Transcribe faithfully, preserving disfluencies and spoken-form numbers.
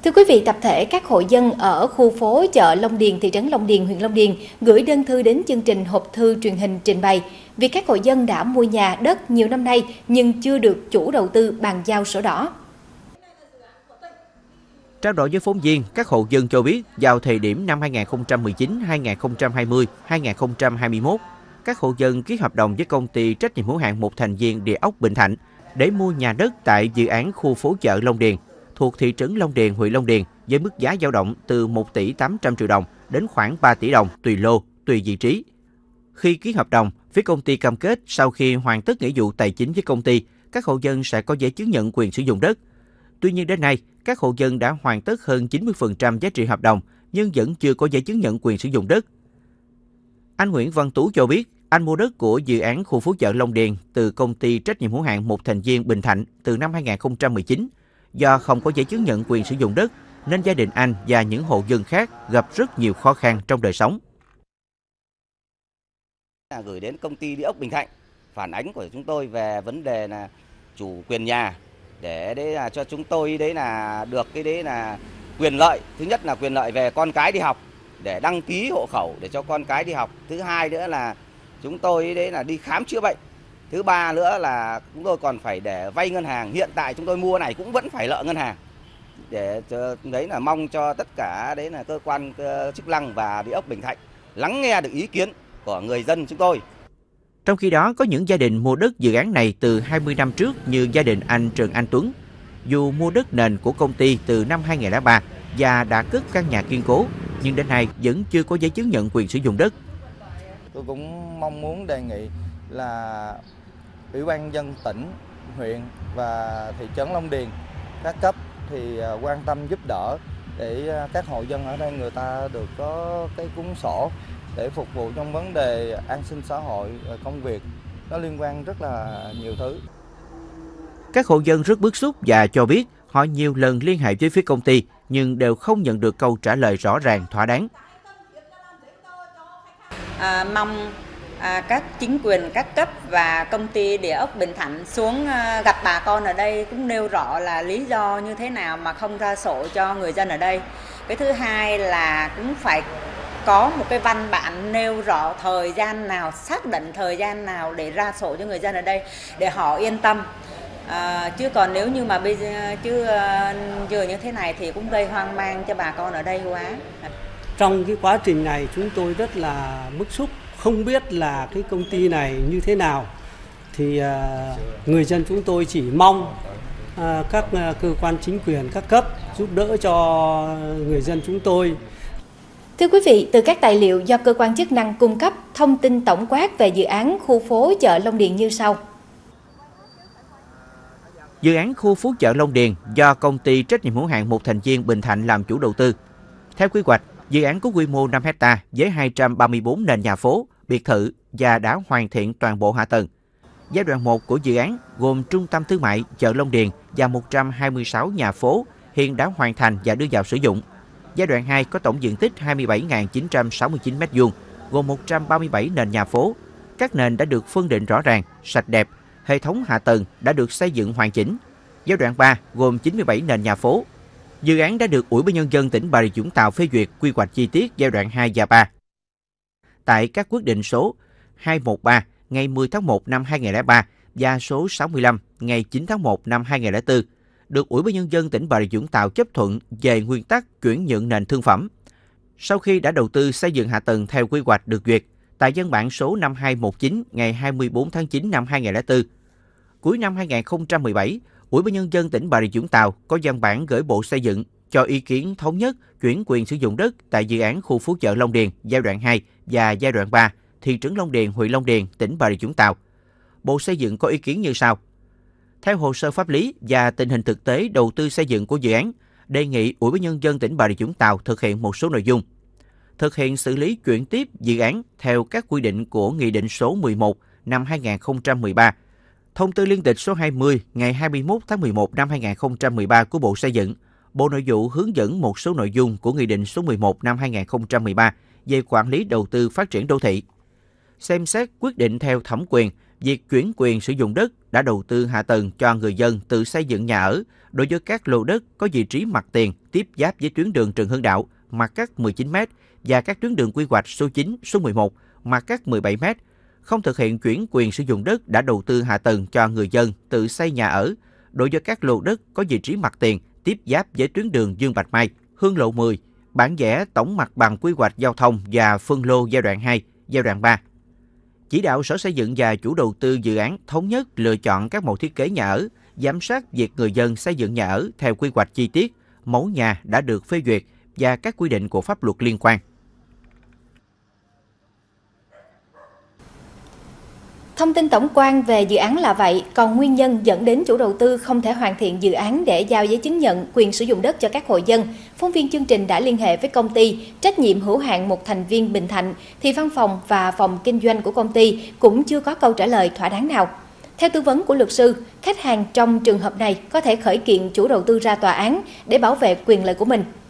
Thưa quý vị, tập thể các hộ dân ở khu phố chợ Long Điền, thị trấn Long Điền, huyện Long Điền gửi đơn thư đến chương trình hộp thư truyền hình trình bày vì các hộ dân đã mua nhà, đất nhiều năm nay nhưng chưa được chủ đầu tư bàn giao sổ đỏ. Trao đổi với phóng viên, các hộ dân cho biết vào thời điểm năm hai nghìn không trăm mười chín, hai nghìn không trăm hai mươi, hai nghìn không trăm hai mươi mốt, các hộ dân ký hợp đồng với công ty trách nhiệm hữu hạn một thành viên địa ốc Bình Thạnh để mua nhà đất tại dự án khu phố chợ Long Điền thuộc thị trấn Long Điền, huyện Long Điền với mức giá dao động từ một tỷ tám trăm triệu đồng đến khoảng ba tỷ đồng tùy lô, tùy vị trí. Khi ký hợp đồng, phía công ty cam kết sau khi hoàn tất nghĩa vụ tài chính với công ty, các hộ dân sẽ có giấy chứng nhận quyền sử dụng đất. Tuy nhiên đến nay, các hộ dân đã hoàn tất hơn chín mươi phần trăm giá trị hợp đồng nhưng vẫn chưa có giấy chứng nhận quyền sử dụng đất. Anh Nguyễn Văn Tú cho biết, anh mua đất của dự án khu phố chợ Long Điền từ công ty trách nhiệm hữu hạn một thành viên Bình Thạnh từ năm hai nghìn không trăm mười chín. Do không có giấy chứng nhận quyền sử dụng đất, nên gia đình anh và những hộ dân khác gặp rất nhiều khó khăn trong đời sống. Gửi đến công ty địa ốc Bình Thạnh phản ánh của chúng tôi về vấn đề là chủ quyền nhà để đấy là cho chúng tôi đấy là được cái đấy là quyền lợi. Thứ nhất là quyền lợi về con cái đi học để đăng ký hộ khẩu để cho con cái đi học. Thứ hai nữa là chúng tôi đấy là đi khám chữa bệnh. Thứ ba nữa là chúng tôi còn phải để vay ngân hàng. Hiện tại chúng tôi mua này cũng vẫn phải nợ ngân hàng. Để đấy là mong cho tất cả đấy là cơ quan chức năng và địa ốc Bình Thạnh lắng nghe được ý kiến của người dân chúng tôi. Trong khi đó, có những gia đình mua đất dự án này từ hai mươi năm trước như gia đình anh Trần Anh Tuấn. Dù mua đất nền của công ty từ năm hai nghìn không trăm lẻ ba và đã cất căn nhà kiên cố, nhưng đến nay vẫn chưa có giấy chứng nhận quyền sử dụng đất. Tôi cũng mong muốn đề nghị là Ủy ban nhân dân tỉnh, huyện và thị trấn Long Điền các cấp thì quan tâm giúp đỡ để các hộ dân ở đây người ta được có cái cuốn sổ để phục vụ trong vấn đề an sinh xã hội, công việc, nó liên quan rất là nhiều thứ. Các hộ dân rất bức xúc và cho biết họ nhiều lần liên hệ với phía công ty nhưng đều không nhận được câu trả lời rõ ràng, thỏa đáng. À, mong à, các chính quyền các cấp và công ty địa ốc Bình Thạnh xuống à, gặp bà con ở đây cũng nêu rõ là lý do như thế nào mà không ra sổ cho người dân ở đây. Cái thứ hai là cũng phải có một cái văn bản nêu rõ thời gian nào, xác định thời gian nào để ra sổ cho người dân ở đây để họ yên tâm. À, chứ còn nếu như mà bây giờ chứ uh, giờ như thế này thì cũng gây hoang mang cho bà con ở đây quá. Trong cái quá trình này chúng tôi rất là bức xúc, không biết là cái công ty này như thế nào. Thì uh, người dân chúng tôi chỉ mong uh, các uh, cơ quan chính quyền các cấp giúp đỡ cho người dân chúng tôi. Thưa quý vị, từ các tài liệu do cơ quan chức năng cung cấp, thông tin tổng quát về dự án khu phố chợ Long Điền như sau. Dự án khu phố chợ Long Điền do công ty trách nhiệm hữu hạn một thành viên Bình Thạnh làm chủ đầu tư. Theo quy hoạch, dự án có quy mô năm héc ta với hai trăm ba mươi bốn nền nhà phố, biệt thự và đã hoàn thiện toàn bộ hạ tầng. Giai đoạn một của dự án gồm trung tâm thương mại chợ Long Điền và một trăm hai mươi sáu nhà phố hiện đã hoàn thành và đưa vào sử dụng. Giai đoạn hai có tổng diện tích hai mươi bảy nghìn chín trăm sáu mươi chín mét vuông, gồm một trăm ba mươi bảy nền nhà phố. Các nền đã được phân định rõ ràng, sạch đẹp, hệ thống hạ tầng đã được xây dựng hoàn chỉnh. Giai đoạn ba gồm chín mươi bảy nền nhà phố. Dự án đã được Ủy ban nhân dân tỉnh Bà Rịa Vũng Tàu phê duyệt quy hoạch chi tiết giai đoạn hai và ba. Tại các quyết định số hai một ba ngày mười tháng một năm hai nghìn không trăm lẻ ba và số sáu mươi lăm ngày chín tháng một năm hai nghìn không trăm lẻ bốn, được Ủy ban nhân dân tỉnh Bà Rịa Vũng Tàu chấp thuận về nguyên tắc chuyển nhượng nền thương phẩm. Sau khi đã đầu tư xây dựng hạ tầng theo quy hoạch được duyệt, tại văn bản số năm hai một chín ngày hai mươi tư tháng chín năm hai nghìn không trăm lẻ bốn. Cuối năm hai nghìn không trăm mười bảy, Ủy ban nhân dân tỉnh Bà Rịa Vũng Tàu có văn bản gửi Bộ Xây dựng cho ý kiến thống nhất chuyển quyền sử dụng đất tại dự án khu phố chợ Long Điền giai đoạn hai và giai đoạn ba, thị trấn Long Điền, huyện Long Điền, tỉnh Bà Rịa Vũng Tàu. Bộ Xây dựng có ý kiến như sau. Theo hồ sơ pháp lý và tình hình thực tế đầu tư xây dựng của dự án, đề nghị Ủy ban nhân dân tỉnh Bà Rịa Vũng Tàu thực hiện một số nội dung. Thực hiện xử lý chuyển tiếp dự án theo các quy định của Nghị định số mười một năm hai nghìn không trăm mười ba, Thông tư liên tịch số hai mươi ngày hai mươi mốt tháng mười một năm hai nghìn không trăm mười ba của Bộ Xây dựng, Bộ Nội vụ hướng dẫn một số nội dung của Nghị định số mười một năm hai nghìn không trăm mười ba về quản lý đầu tư phát triển đô thị. Xem xét quyết định theo thẩm quyền việc chuyển quyền sử dụng đất đã đầu tư hạ tầng cho người dân tự xây dựng nhà ở đối với các lô đất có vị trí mặt tiền tiếp giáp với tuyến đường Trần Hưng Đạo mặt cắt mười chín mét và các tuyến đường quy hoạch số chín, số mười một mặt cắt mười bảy mét, không thực hiện chuyển quyền sử dụng đất đã đầu tư hạ tầng cho người dân tự xây nhà ở đối với các lô đất có vị trí mặt tiền tiếp giáp với tuyến đường Dương Bạch Mai, Hương Lộ mười, bản vẽ tổng mặt bằng quy hoạch giao thông và phân lô giai đoạn hai, giai đoạn ba. Chỉ đạo Sở Xây dựng và chủ đầu tư dự án thống nhất lựa chọn các mẫu thiết kế nhà ở, giám sát việc người dân xây dựng nhà ở theo quy hoạch chi tiết, mẫu nhà đã được phê duyệt và các quy định của pháp luật liên quan. Thông tin tổng quan về dự án là vậy, còn nguyên nhân dẫn đến chủ đầu tư không thể hoàn thiện dự án để giao giấy chứng nhận quyền sử dụng đất cho các hộ dân. Phóng viên chương trình đã liên hệ với công ty trách nhiệm hữu hạn một thành viên Bình Thạnh, thì văn phòng và phòng kinh doanh của công ty cũng chưa có câu trả lời thỏa đáng nào. Theo tư vấn của luật sư, khách hàng trong trường hợp này có thể khởi kiện chủ đầu tư ra tòa án để bảo vệ quyền lợi của mình.